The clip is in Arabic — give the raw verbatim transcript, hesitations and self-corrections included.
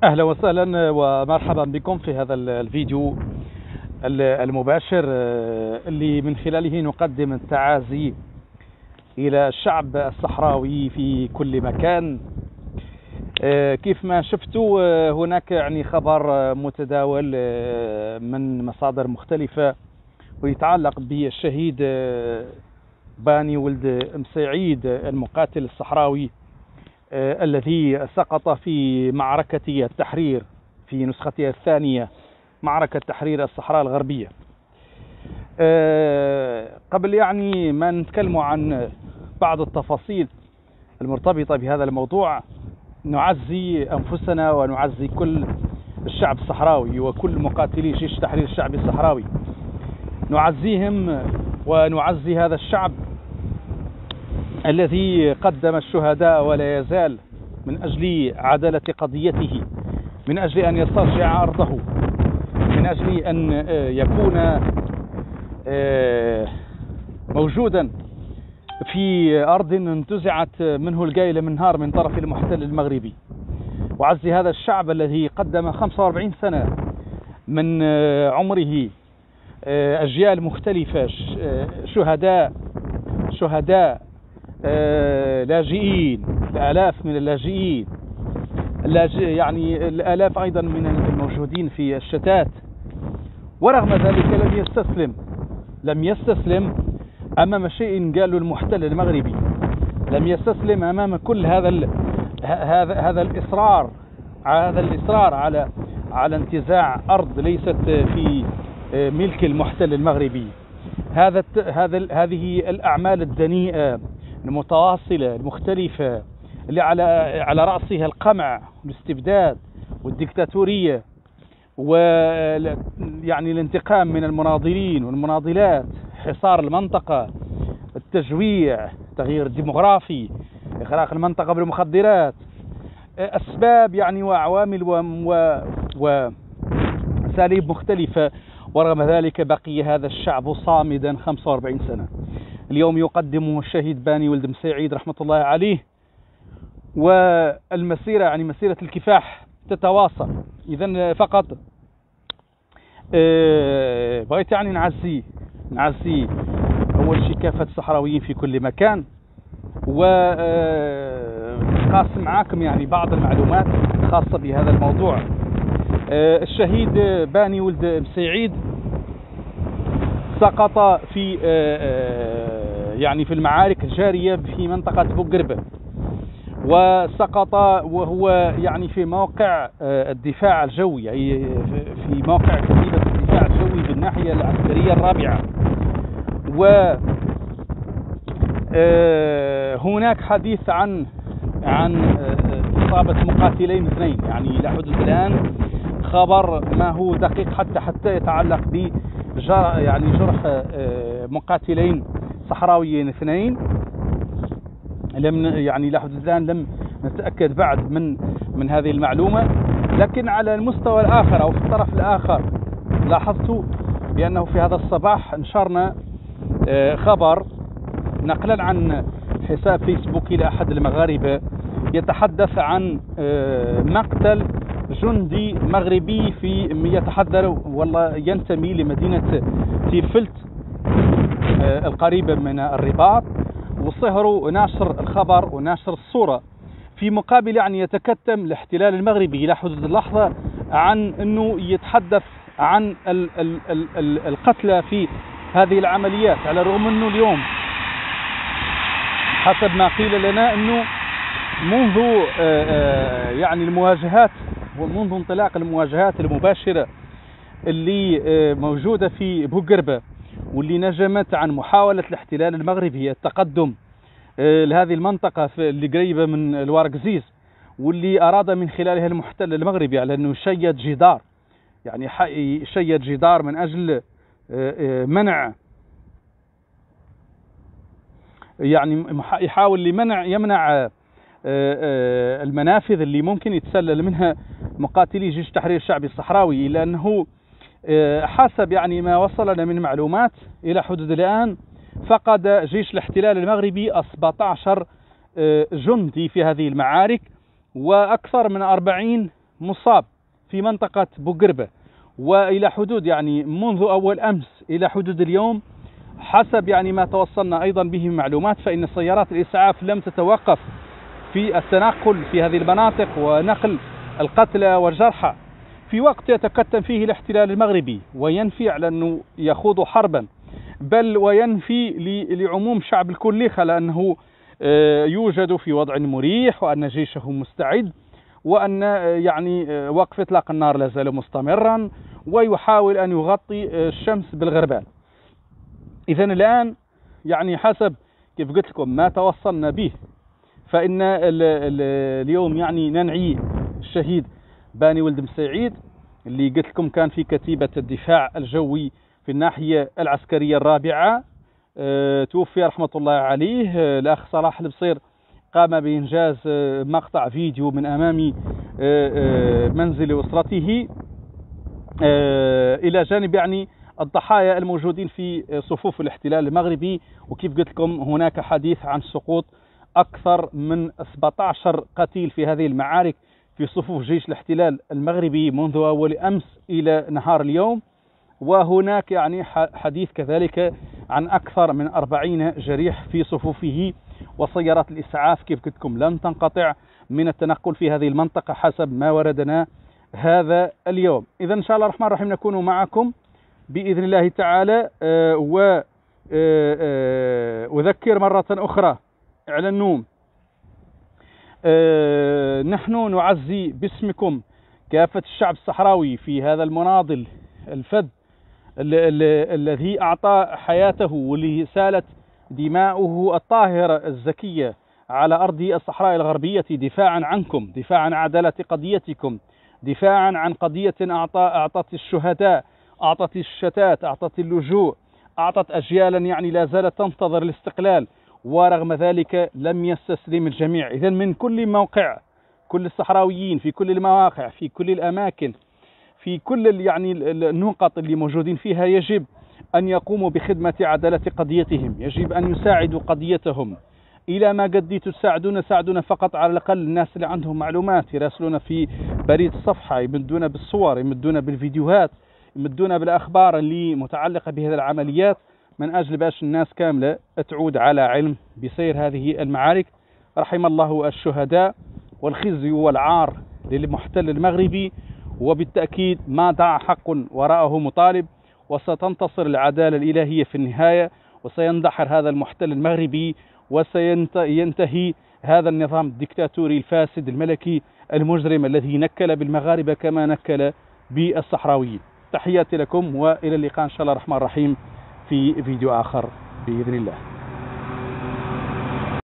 أهلا وسهلا ومرحبا بكم في هذا الفيديو المباشر اللي من خلاله نقدم التعازي إلى الشعب الصحراوي في كل مكان. كيف ما شفتوا هناك يعني خبر متداول من مصادر مختلفة ويتعلق بالشهيد باني ولد مسعيد المقاتل الصحراوي آه الذي سقط في معركة التحرير في نسختها الثانية، معركة تحرير الصحراء الغربية. آه قبل يعني ما نتكلم عن بعض التفاصيل المرتبطة بهذا الموضوع، نعزي أنفسنا ونعزي كل الشعب الصحراوي وكل مقاتلي جيش تحرير الشعبي الصحراوي. نعزيهم ونعزي هذا الشعب الذي قدم الشهداء ولا يزال من أجل عدالة قضيته، من أجل أن يسترجع أرضه، من أجل أن يكون موجودا في أرض انتزعت منه الجيل من نهار من طرف المحتل المغربي. وعزي هذا الشعب الذي قدم خمسة وأربعين سنة من عمره، أجيال مختلفة، شهداء شهداء آه، لاجئين، الآلاف من اللاجئين، يعني الآلاف أيضا من الموجودين في الشتات. ورغم ذلك لم يستسلم لم يستسلم أمام شيء قاله المحتل المغربي، لم يستسلم أمام كل هذا ال... هذا هذا الإصرار هذا الإصرار على على انتزاع أرض ليست في ملك المحتل المغربي. هذا هذا هذه الأعمال الدنيئة المتواصلة المختلفة اللي على على رأسها القمع والاستبداد والديكتاتورية، ويعني الانتقام من المناضلين والمناضلات، حصار المنطقة، التجويع، التغيير الديمغرافي، إغراق المنطقة بالمخدرات، أسباب يعني وعوامل وأساليب مختلفة. ورغم ذلك بقي هذا الشعب صامدا خمسة وأربعين سنة. اليوم يقدم الشهيد باني ولد مسعيد رحمة الله عليه، والمسيرة يعني مسيرة الكفاح تتواصل. إذن فقط أه بغيت يعني نعزي نعزي أول شيء كافة الصحراويين في كل مكان، وقاسم معاكم يعني بعض المعلومات خاصة بهذا الموضوع. أه الشهيد باني ولد مسعيد سقط في يعني في المعارك الجارية في منطقة بوقربة، وسقط وهو يعني في موقع الدفاع الجوي، أي في موقع كتيبة الدفاع الجوي بالناحية العسكرية الرابعة. وهناك حديث عن عن إصابة مقاتلين اثنين، يعني لا حدث الآن خبر ما هو دقيق حتى حتى يتعلق ب يعني جرح مقاتلين صحراويين اثنين. لم يعني لا حدث الآن لم نتأكد بعد من من هذه المعلومة. لكن على المستوى الآخر أو في الطرف الآخر لاحظت بأنه في هذا الصباح نشرنا خبر نقلا عن حساب فيسبوكي لأحد المغاربة يتحدث عن مقتل جندي مغربي في يتحذر والله ينتمي لمدينة تيرفلت القريبة من الرباط، وصهروا ناشر الخبر وناشر الصورة في مقابل يعني يتكتم الاحتلال المغربي إلى حدود اللحظة عن أنه يتحدث عن ال ال ال القتلى في هذه العمليات، على الرغم أنه اليوم حسب ما قيل لنا أنه منذ يعني المواجهات ومنذ انطلاق المواجهات المباشرة اللي موجودة في بوقربة واللي نجمت عن محاولة الاحتلال المغربي التقدم لهذه المنطقة اللي قريبة من الوارقزيز، واللي أراد من خلالها المحتل المغربي على أنه يشيد جدار، يعني يشيد جدار من أجل منع يعني يحاول لمنع يمنع المنافذ اللي ممكن يتسلل منها مقاتلي جيش تحرير الشعبي الصحراوي. إلا أنه حسب يعني ما وصلنا من معلومات إلى حدود الآن فقد جيش الاحتلال المغربي سبعة عشر جندي في هذه المعارك، وأكثر من أربعين مصاب في منطقة بوقربة، وإلى حدود يعني منذ أول أمس إلى حدود اليوم حسب يعني ما توصلنا أيضا به معلومات، فإن سيارات الإسعاف لم تتوقف في التنقل في هذه المناطق ونقل القتلى والجرحى في وقت يتكتم فيه الاحتلال المغربي وينفي على أنه يخوض حربا، بل وينفي لعموم شعب الكليخة لأنه يوجد في وضع مريح وأن جيشه مستعد وأن يعني وقف إطلاق النار لا زال مستمرا ويحاول أن يغطي الشمس بالغربال. إذا الآن يعني حسب كيف قلت لكم ما توصلنا به، فإن ال ال اليوم يعني ننعي الشهيد باني ولد مسعيد اللي قلت لكم كان في كتيبة الدفاع الجوي في الناحية العسكرية الرابعة. أه توفي رحمة الله عليه. أه الأخ صلاح البصير قام بإنجاز أه مقطع فيديو من أمام أه أه منزل أسرته أه إلى جانب يعني الضحايا الموجودين في صفوف الاحتلال المغربي. وكيف قلت لكم هناك حديث عن سقوط أكثر من سبعة عشر قتيل في هذه المعارك في صفوف جيش الاحتلال المغربي منذ أول أمس إلى نهار اليوم، وهناك يعني حديث كذلك عن أكثر من أربعين جريح في صفوفه، وسيارات الإسعاف كيف قلت لكم لن تنقطع من التنقل في هذه المنطقة حسب ما وردنا هذا اليوم. إذا إن شاء الله الرحمن الرحيم نكون معكم بإذن الله تعالى. وأذكر مرة أخرى على النوم نحن نعزي باسمكم كافة الشعب الصحراوي في هذا المناضل الفذ الذي أعطى حياته واللي سالت دماؤه الطاهرة الزكية على أرض الصحراء الغربية دفاعا عنكم، دفاعا عن عدالة قضيتكم، دفاعا عن قضية أعطى أعطت الشهداء، أعطت الشتات، أعطت اللجوء، أعطت أجيالا يعني لا زالت تنتظر الاستقلال، ورغم ذلك لم يستسلم الجميع. إذن من كل موقع، كل الصحراويين في كل المواقع في كل الأماكن في كل يعني النقط اللي موجودين فيها يجب أن يقوموا بخدمة عدالة قضيتهم، يجب أن يساعدوا قضيتهم. إلى ما قد تساعدون ساعدونا فقط على الأقل الناس اللي عندهم معلومات يراسلون في بريد الصفحة، يمدونا بالصور، يمدونا بالفيديوهات، يمدونا بالأخبار اللي متعلقة بهذه العمليات من أجل باش الناس كاملة تعود على علم بسير هذه المعارك. رحم الله الشهداء، والخزي والعار للمحتل المغربي، وبالتأكيد ما ضاع حق وراءه مطالب، وستنتصر العدالة الإلهية في النهاية، وسيندحر هذا المحتل المغربي، وسينتهي هذا النظام الدكتاتوري الفاسد الملكي المجرم الذي نكل بالمغاربة كما نكل بالصحراويين. تحياتي لكم، وإلى اللقاء إن شاء الله الرحمن الرحيم في فيديو آخر بإذن الله.